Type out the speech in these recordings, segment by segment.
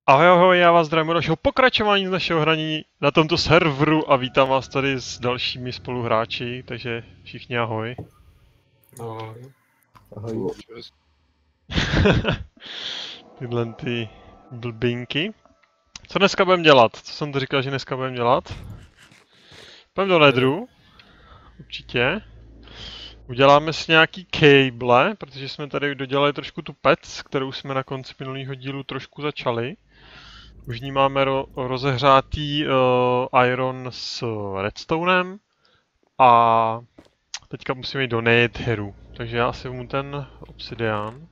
Ahoj, ahoj, já vás zdravím do našeho pokračování z našeho hraní na tomto serveru a vítám vás tady s dalšími spoluhráči, takže všichni ahoj. Ahoj. Ahoj. Tyhle ty blbinky. Co dneska budeme dělat? Co jsem to říkal, že dneska budeme dělat? Půjdeme do Nedru. Určitě. Uděláme si nějaký cable, protože jsme tady dodělali trošku tu pec, kterou jsme na konci minulého dílu trošku začali. Už ní máme rozehřátý iron s redstonem a teďka musíme jít do Netheru, takže já si vezmu ten obsidian.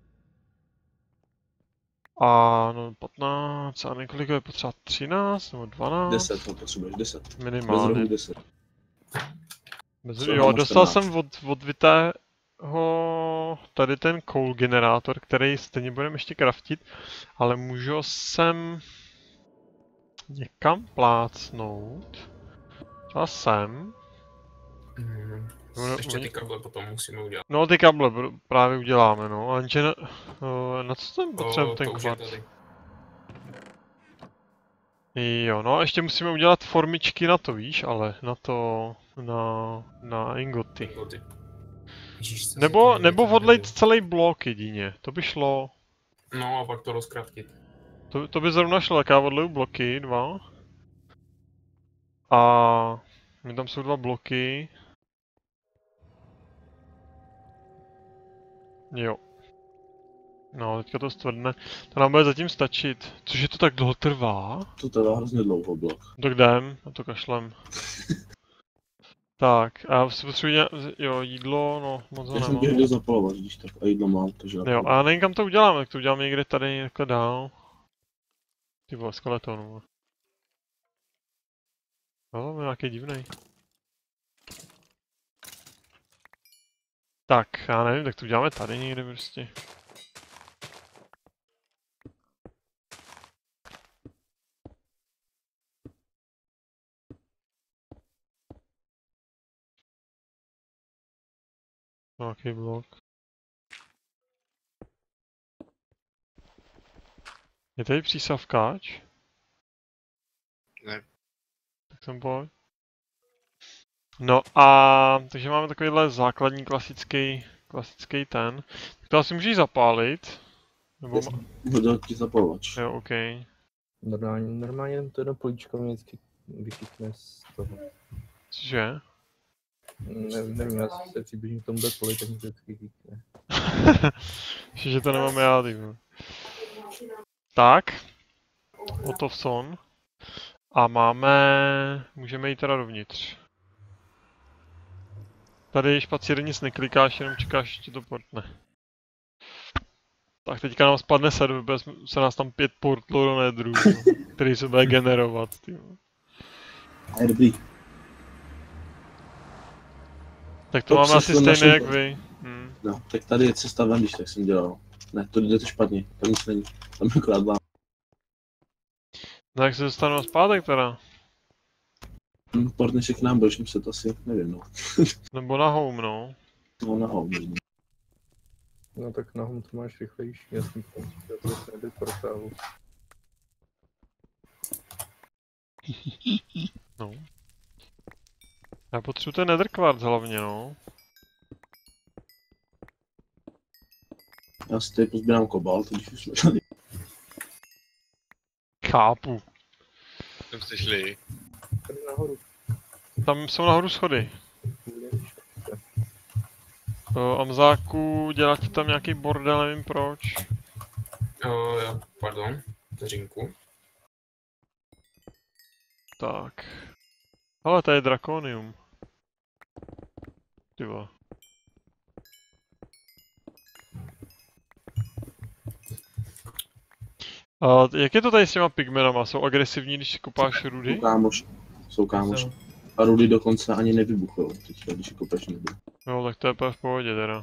A no 15 a několik je potřeba 13 nebo 12? 10 to potřebuješ, 10. Minimálně. Bez 10. Jo, dostal jsem od Vitého tady ten coal generátor, který stejně budeme ještě craftit, ale můžu sem někam plácnout. Třeba sem. Ještě ty kable potom musíme udělat. No ty kable právě uděláme, no, jenže na co tam potřebujeme ten kvarc? Jo, no a ještě musíme udělat formičky na to, víš, ale na to, na ingoty. Ježíš, Nebo odlejt celý blok jedině, to by šlo. No a pak to rozkraftit. To by zrovna šlo, tak já odleju bloky, 2. A my tam jsou 2 bloky. Jo. No, teďka to stvrdne. To nám bude zatím stačit. Cože to tak dlouho trvá? To trvá hrozně dlouho blok. Tak jdem, a to kašlem. Tak, a já si potřebuji jo, jídlo, no, moc ho Já jsem nemám. někde zapalovat, když tak, a jídlo mám, takže... Jo, a nevím kam to uděláme, tak to uděláme někde tady, takhle dál. Ty vole, skeletonů. No, nějaký divnej. Tak, já nevím, tak to uděláme tady někde prostě. Nějaký blok. Je tady přísavkáč? Ne. Tak jsem pojď. No a takže máme takovýhle základní klasický ten. Tak to asi můžeš zapálit. Nebo Budu ti zapalovač. Jo, OK. Normálně to jedno políčko mě vždycky vykytne z toho. Cože? Nevím, já se přibližím k tomuhle poli, tak mě to vždycky kytne. Že to nemám já, ty. Tak. Ottovson. A můžeme jít teda dovnitř. Tady špacír nic neklikáš, jenom čekáš, že ti to portne. Tak teďka nám spadne server, se nás tam 5 portlů do Nedru, který se bude generovat, ty. Je dobrý. Tak to máme asi stejné jak vy. No, tak tady je cesta ven, když tak jsem dělal. Ne, to jde to špatně, tam nic není. Tam je akorát vám. No jak se dostanu zpátek teda? Portneš k nám, budeš muset asi, nevím no. Nebo na home, no. No na home. No tak na home to máš rychlejší, jasný, já to vlastně nebyl portálu. No. Já potřebuji ten nether quartz hlavně, no. Já si tady pozbírám kobalt, když už jsme tady. Chápu. Tam jste šli. Tady nahoru. Tam jsou nahoru schody. Amzáku, dělá ti tam nějaký bordel, nevím proč. Pardon, vteřinku. Tak. Ale to je drakonium. Ty vole. Jak je to tady s těma pigmenama? Jsou agresivní, když kopáš rudy? Jsou kámoš. A rudy dokonce ani nevybuchou, teďka, když je kopeš nebudu. Jo, tak to je v pohodě teda.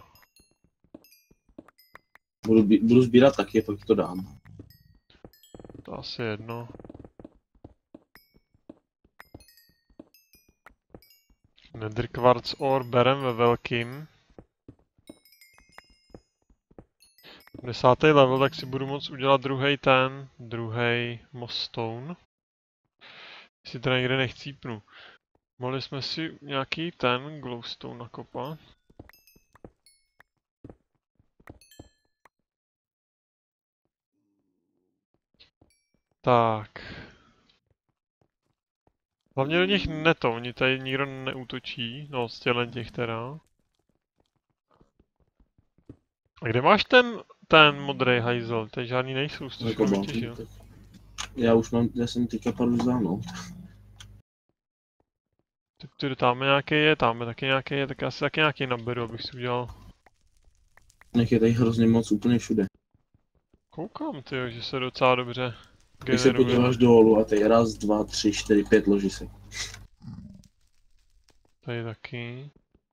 Budu sbírat taky, pak to dám. To asi jedno. Nether quartz ore berem ve velkým. 10. level, tak si budu moct udělat druhý moststone. Si teda někde nechcípnu. Mohli jsme si nějaký ten glowstone nakopat. Tak. Hlavně do nich oni tady nikdo neútočí, no z těch teda. A kde máš ten modrý hajzel? Tady žádný nejsou, to Jako jsem mám, vytěžil. tak. Já jsem teďka padu vzal, Tam nějaký je, tam je taky nějaký je, tak já si taky nějaký naberu, abych si udělal. Nech je tady hrozně moc úplně všude. Koukám, tyjo, že se docela dobře Když se generuje. podíváš dolů a tady 1, 2, 3, 4, 5 ložisek. Tady taky.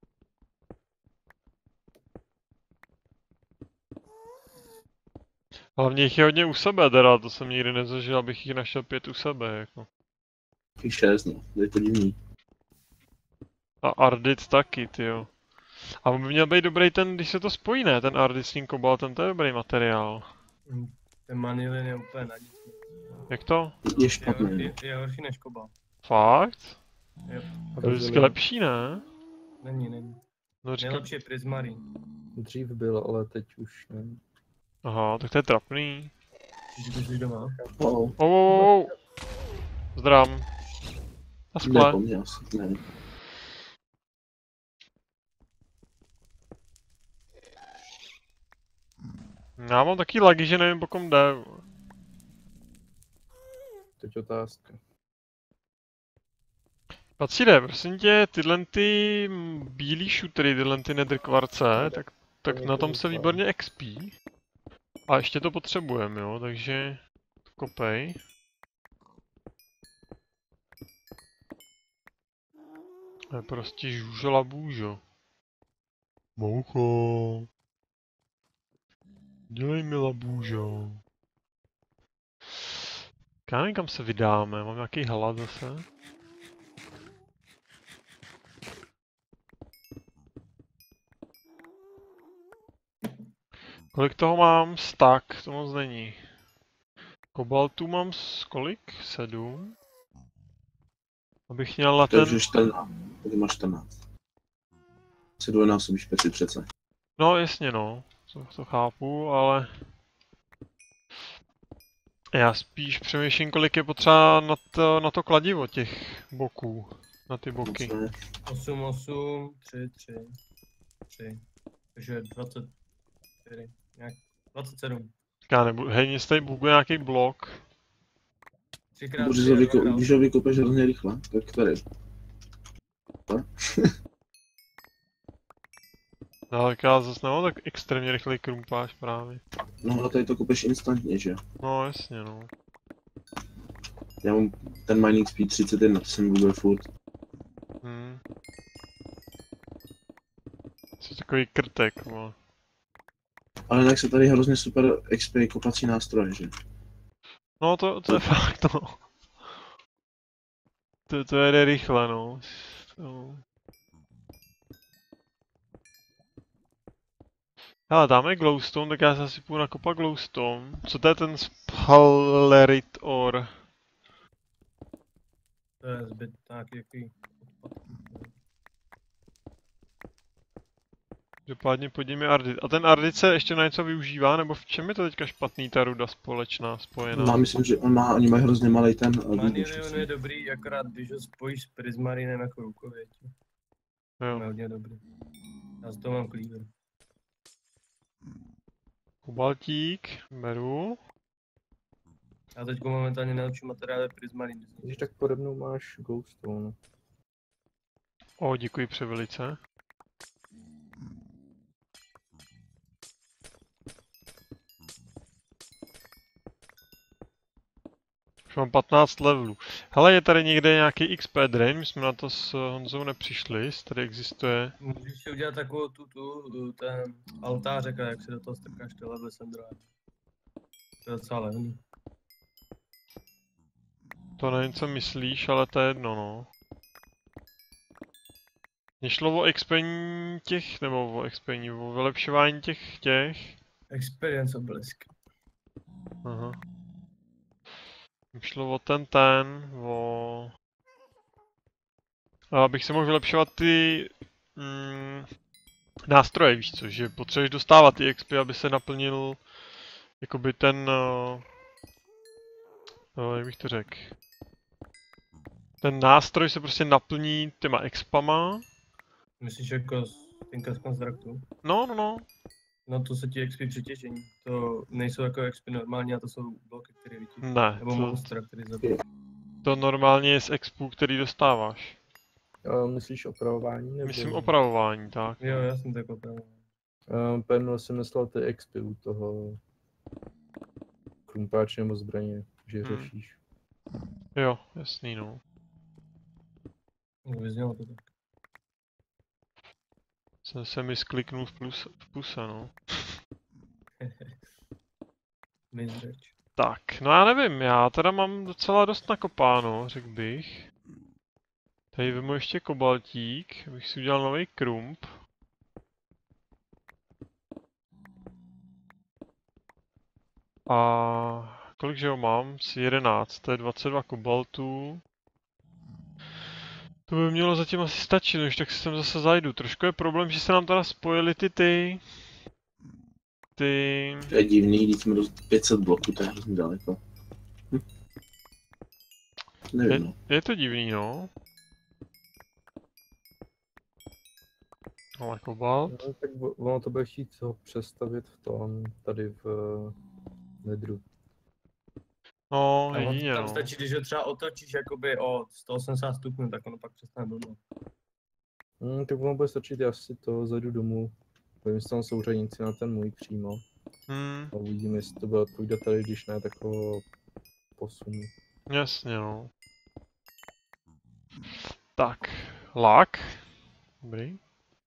Hlavně jich je hodně u sebe teda, to jsem nikdy nezažil, abych jich našel 5 u sebe, jako. Taky 6, no, to je to divný. A Ardit taky, tyjo. A on by měl být dobrý ten, když se to spojí, ne? Ten Ardit s tím kobaltem, to je dobrý materiál. Ten manilin je úplně na nic. Jak to? Je špatný, no. Je horší než kobalt. Fakt? Jo. To je vždycky lepší, ne? Není. No říkám, Nejlepší je prismarín. Dřív bylo, ale teď už ne. aha, tak to je trapný. Když jsi doma. Oh. Zdrám. A Ne, skle. po mně asi, ne. Já mám taky lagy, že nevím, po kom jde. Teď otázka. Pacíde, prosím tě, tyhle bílý šutry, tyhle nether kvarce, tak na tom se výborně expí. A ještě to potřebujeme, jo, takže kopej. To je prostě žužo labůžo. Moucho. Dělej mi labůžo. Já nevím, kam se vydáme, mám nějaký hlad zase. Kolik toho mám? Stack, to moc není. Kobaltu mám kolik? 7. Abych měl na To je ten... už 14, tady máš 14. Se dvojnásobíš peci přece. No jasně no, to chápu, ale... Já spíš přemýšlím, kolik je potřeba na to kladivo těch boků. Na ty boky. 8, 3. Takže 24. Nějak 27. Já nebudu, hej, mě se tady buguje nějaký blok. 3x3. Když ho vykopeš hrozně rychle, tak tady. No, tak já zase nemám tak extrémně rychlej krumpáž právě. No ale tady to kopeš instantně, že? No jasně no. Já mám ten mining speed 31, to jsem google furt. Jsi takový krtek, vole. Ale jinak se tady hrozně super XP kopací nástroje, že? No to je fakt no. To jede rychle no. Hele, dáme glowstone, tak já se asi půjdu nakopat glowstone. Co to je ten spalerit ore? To je zbyt nějaký Každopádně podívejme Ardit. A ten Ardit se ještě na něco využívá, nebo v čem je to teďka špatný ta ruda společná, spojená? No, myslím, že oni mají hrozně malý ten Manilion je dobrý, akorát když ho spojíš s prismarinem jako rukověť. Jo. Je hodně dobrý. Já z toho mám cleaver. Kobaltík, beru. Já teď momentálně naučím materiály prismarin. Když tak pode mnou máš glowstone. O, děkuji převelice. Už mám 15 levelů. Hele, je tady někde nějaký XP drain, my jsme na to s Honzou nepřišli, tady existuje. Můžeš si udělat takovou ten altářek, a jak si do toho strkáš ty level sem druhé. To je docela levný. To nevím, co myslíš, ale to je jedno, no. Mně šlo o expení těch, nebo o expení, o vylepšování těch. Experience obelisk. Aha. Šlo o o... Abych si mohl vylepšovat ty nástroje, víš co, že potřebuješ dostávat ty XP, aby se naplnil jakoby ten, jak bych to řekl, ten nástroj se prostě naplní těma expama. Myslíš jako z konstruktu? No. No to se ti XP přitěžení. To nejsou jako XP normální, a to jsou bloky, které vytěží. Ne, Nebo monstra, který zabije. to normálně je z expů, který dostáváš. Myslíš opravování? Nebo... Myslím opravování, tak. Jo, já jsem tak opravoval. Pevno jsem myslel ty expy u toho krumpáče nebo zbraně, že řešíš. Jo, jasný no. Vyznělo to tak. Jsem se mi skliknul v puse, no. Mizreč. Tak, no já nevím, já teda mám docela dost nakopáno, řekl bych. Tady vemu ještě kobaltík, abych si udělal nový krump. A kolik že ho mám? Asi 11, to je 22 kobaltů. To by mělo zatím asi stačit, už tak si sem zase zajdu. Trošku je problém, že se nám teda spojily ty... To je divný, když jsme dost 500 bloků, to je hrozně daleko. Nevím, no. Je to divný, no. Ale kobalt. No, tak ono to bude chtít ho přestavit v tom, tady v Nedru. No, A jedině, tam no. stačí, když ho třeba otočíš jakoby o 180 stupňů, tak ono pak přestane blbnout. Tak ono bude stačit, já si to zajdu domů. Povím si tam souřadnici na ten můj přímo. A uvidím, jestli to bude odpovídat tady, když ne, tak ho posunu. Jasně, no. Tak, lak. Dobrý.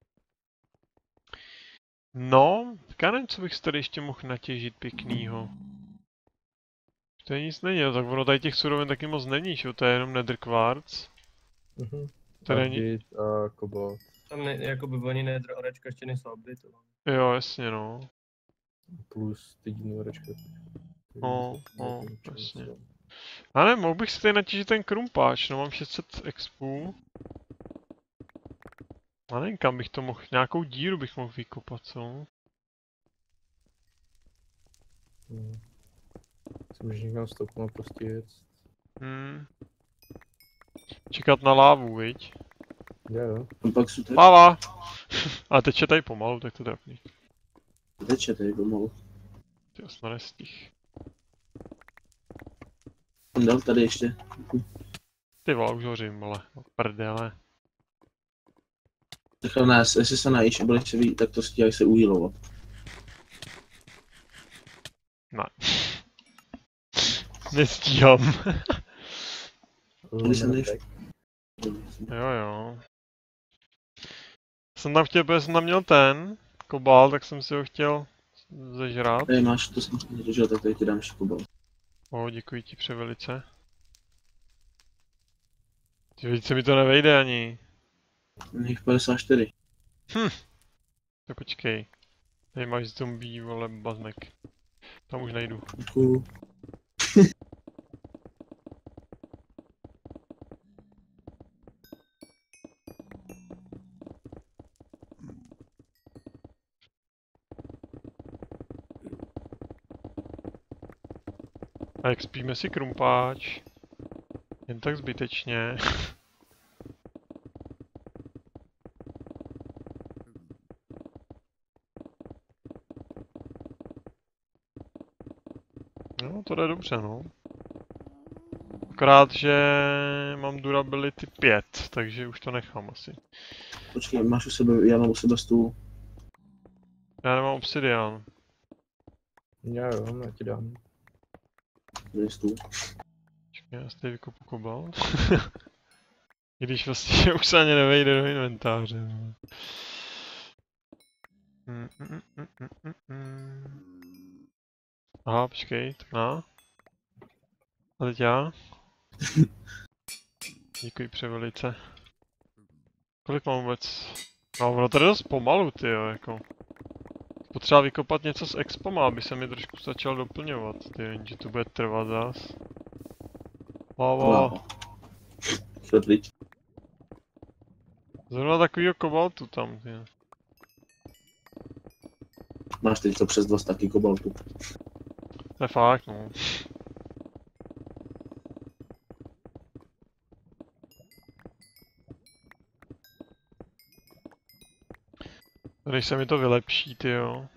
No, já nevím, co bych si tady ještě mohl natěžit pěknýho. To je nic není, tak ono tady těch surovin taky moc není, že? To je jenom nether quartz. To není... Agit a kobalt. Tam ne, jakoby oni nedr orečka ještě nejsou updateované. Jo, jasně, no. Plus ty divný orečka. No, jasně. A ne, mohl bych si tady natěžit ten krumpáč, no mám 600 expů. A nevím, kam bych to mohl, nějakou díru bych mohl vykopat, co? Můžeš někam stoupnout prostě jet. Čekat na lávu, viď? Jo. Pak jsou tady, Láva! A teče tady pomalu, tak to trapný. teče tady pomalu. Ty snad nestih. On dal tady ještě. Ty vole, už hořím, ale prdele. Tak ne, jestli se najíš a budeš se tak to stíhají se uhýlovat. Ne. Nestíhám. Když se nejíš. Jo. Jsem tam chtěl, protože jsem tam měl ten kobalt, tak jsem si ho chtěl zežrát. Tady máš, to jsem nedožil, tak tady ti dám ještě kobalt. Děkuji ti převelice. Ty víc, mi to nevejde ani. Nech 54. Tak počkej. Tady máš zombie, vole, bazmek. Tam už najdu. Děkuju. A jak spíme si krumpáč. Jen tak zbytečně. No, to jde dobře, no. Akorát, že mám durability 5, takže už to nechám asi. Počkej, máš u sebe, já mám u sebe stůl. Já nemám obsidian. Já ti dám. Kde je stůl? Počkej, já si tady vykopu kobalt. I když vlastně už se ani nevejde do inventáře. No. Aha, počkej, tak na. A teď já. Děkuji převelice. Kolik mám vůbec? No, ono to jde dost pomalu, tyjo, jako. potřeba vykopat něco s expama, aby se mi trošku začal doplňovat. Jenže to bude trvat zás. Hlava. Šel pryč. Zrovna takovýho kobaltu tam, ty. Máš teď to přes 2 staky kobaltu. To je fakt, no. Když se mi to vylepší, tyjo.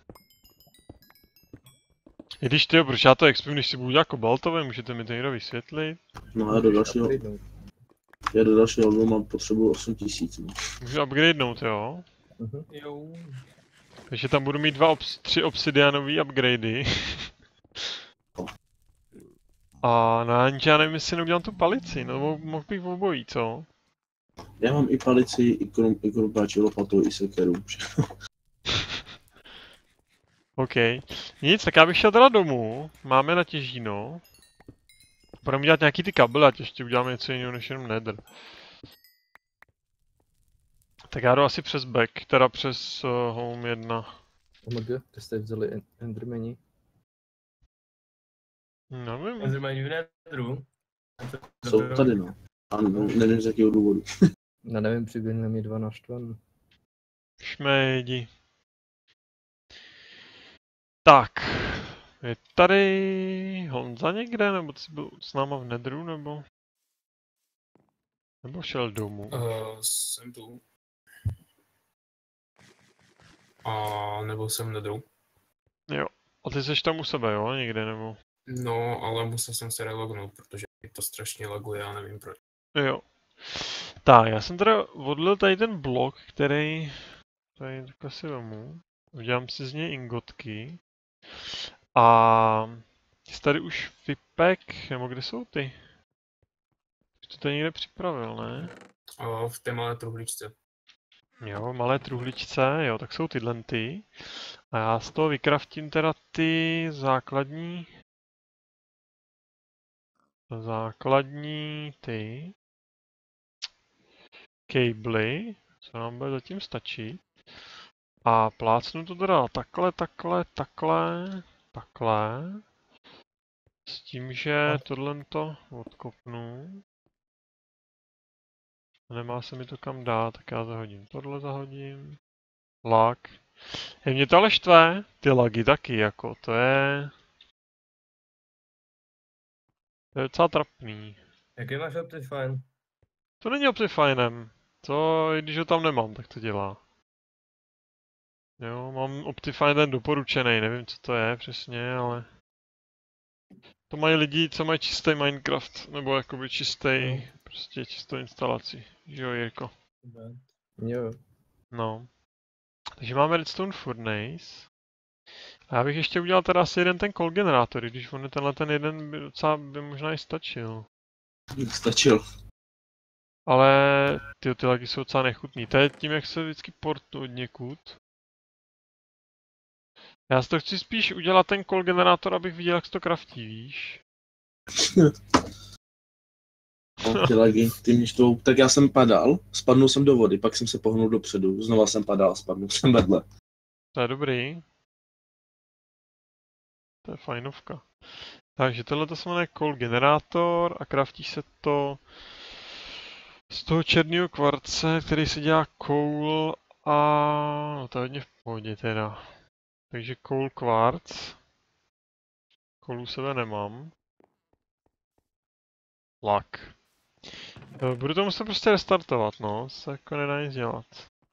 I když tyjo, proč já to expím, když si budu dělat kobaltové, můžete mi to někdo vysvětlit? No a do dalšího, já do dalšího albu mám potřebu 8000. No. Můžu upgradenout, jo? Jo. Takže tam budu mít 3 obsidianové upgradey. A no já nevím, jestli neudělám tu palici, no mohl bych obojí, co? Já mám i palici, i krumpáči, lopatu, i sekeru. OK. Nic, tak já bych šel teda domů. Máme na těžíno. Budeme dělat nějaký ty kabely, ať ještě uděláme něco jiného než jenom nether. Tak já jdu asi přes back, teda přes home 1. OMG, kde jste vzali endermeni? Nevím. Endermani v netru. Jsou tady, no. A nevím z jakého důvodu. Já nevím, přiběhne mi 2 naštvaný. Šmejdi. Tak. Je tady Honza někde, nebo jsi byl s náma v nedru, nebo? Nebo šel domů? Jsem tu. A nebo jsem nedou. Jo. A ty jsi tam u sebe, jo? Někde, nebo? No, ale musel jsem se relognout, protože to strašně laguje, já nevím proč. Jo. Tak, já jsem teda odlil tady ten blok, který... Tady takhle si vemu. Udělám si z něj ingotky. A... Jsi tady už vypek, nebo kde jsou ty? Už to tady někde připravil, ne? V té malé truhličce. Jo, malé truhličce, jo, tak jsou tyhle ty. A já z toho vykraftím teda ty základní ty kabely, co nám bude zatím stačit. A plácnu to teda takhle. S tím, že tohle to odkopnu. Nemá se mi to kam dát, tak já zahodím tohle zahodím. Lag. Mě to ale štve, ty lagy taky, jako, to je docela trapný. Jaký máš Optifine? To není Optifinem. To, i když ho tam nemám, tak to dělá. Jo, mám Optifine ten doporučený, nevím co to je přesně, ale... To mají lidi, co mají čistý Minecraft, nebo jakoby čistý, prostě čistou instalaci. Jo, Jirko? Jo. No. Takže máme Redstone Furnace. A já bych ještě udělal teda asi jeden ten coal generátor, když on tenhle ten jeden by docela by možná i stačil. Stačil. Ale ty lagy jsou docela nechutný. To je tím, jak se vždycky portu od někud. Já si to chci spíš udělat ten coal generátor, abych viděl, jak se to craftí, víš? No, ty lagy, ty mě štvou. Tak já jsem padal, spadnul jsem do vody, pak jsem se pohnul dopředu, znova jsem padal, spadnul jsem vedle. To je dobrý. To je fajnovka. Takže tohle to se jmenuje coal generátor a craftí se to z toho černého kvarce, který se dělá coal a... no to je hodně v pohodě teda. Takže coal quartz. Coal u sebe nemám. Lak. Budu to muset prostě restartovat, no, se jako nedá nic dělat.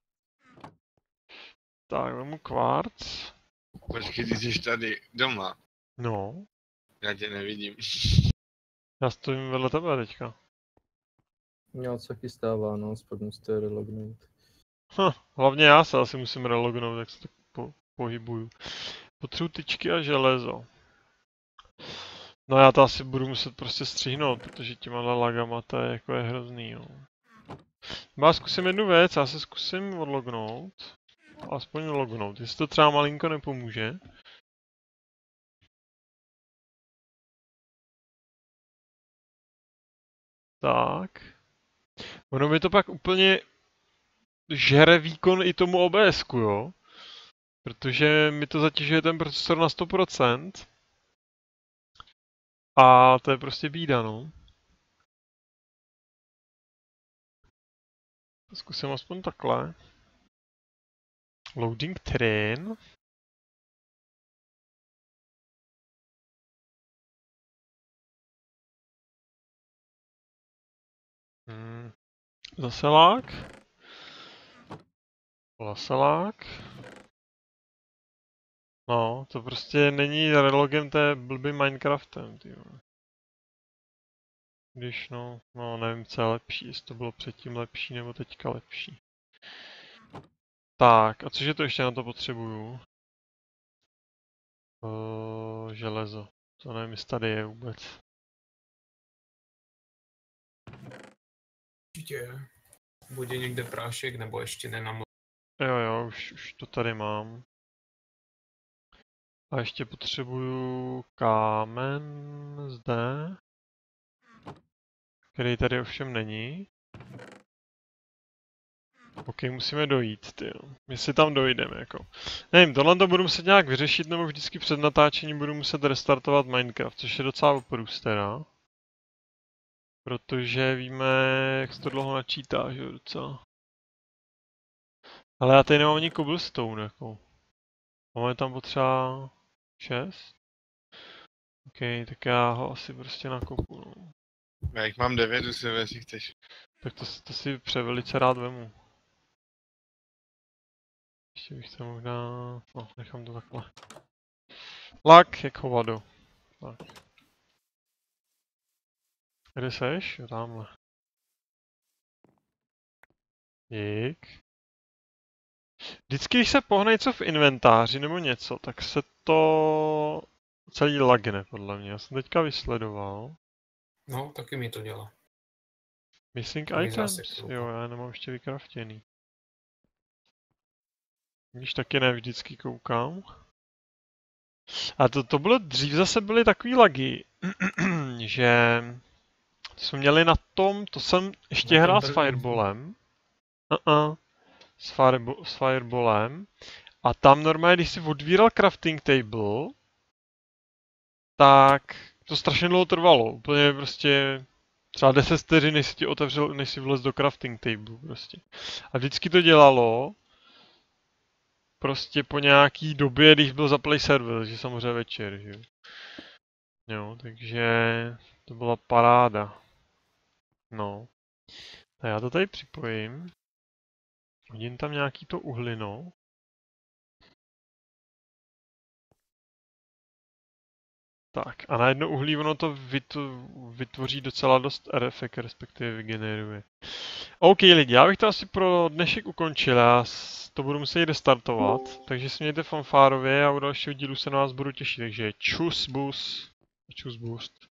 Tak, vemu kvarc. Počkej, ty jsi tady doma. No, Já tě nevidím. já stojím vedle tebe teďka. Měl se taky stává, no, pak musíte relognout. Hlavně já se asi musím relognout, tak se tak pohybuju. Potřebuji tyčky a železo. No já to asi budu muset prostě střihnout, protože těma lagama to je jako je hrozný, jo. Já zkusím jednu věc, já se zkusím odlognout. Aspoň lognout, jestli to třeba malinko nepomůže. Tak. Ono mi to pak úplně žere výkon i tomu OBSku, jo. Protože mi to zatěžuje ten procesor na 100%. A to je prostě bída, no. Zkusím aspoň takhle. Loading train. Zaselák. Laselák. No, to prostě není relogem, to je blbý Minecraftem, tyjo. Když no nevím, co je lepší, jestli to bylo předtím lepší nebo teďka lepší. Tak, a cože to ještě na to potřebuju? Železo. To nevím, jestli tady je vůbec. Určitě je. Bude někde prášek, nebo ještě nenam. Jo, už to tady mám. A ještě potřebuju kámen zde. Který tady ovšem není. Ok, musíme dojít, tyjo. My si tam dojdeme, jako. Nevím, tohle to budu muset nějak vyřešit, nebo vždycky před natáčením budu muset restartovat Minecraft, což je docela oprůst teda. Protože víme, jak se to dlouho načítá, že jo, docela. Ale já tady nemám ani cobblestone, jako. Máme tam potřeba 6. Ok, tak já ho asi prostě nakopu, no. Já jich mám 9, jestli chceš. Tak to si převelice rád vemu. Ještě bych to možná... No, nechám to takhle. Lak jak hovado. Tak. Kde seš? Jo, tamhle. Dík. Vždycky, když se pohne něco v inventáři nebo něco, tak se to celý lagne, podle mě. Já jsem teďka vysledoval. No, taky mi to dělá. Missing Takový items? zásek, Jo, já nemám ještě vykraftěný. Když taky ne vždycky koukám. A to bylo dřív, zase byly takový lagy, že jsme měli na tom, to jsem ještě hrál s Fireballem. S Fireballem. A tam normálně, když si odvíral crafting table, tak to strašně dlouho trvalo. Úplně prostě třeba 10 vteřin, než si ti otevřel, než si vlez do crafting table prostě. A vždycky to dělalo prostě po nějaký době, když byl zaplay server, že samozřejmě večer, že jo. Jo, takže to byla paráda. No. A já to tady připojím. Hodím tam nějaký to uhlino. Tak, a na jedno uhlí ono to vytvoří docela dost RFek, respektive vygeneruje. OK lidi, já bych to asi pro dnešek ukončil, já to budu muset restartovat, takže si mějte fanfárově a u dalšího dílu se na vás budu těšit, takže čus bus.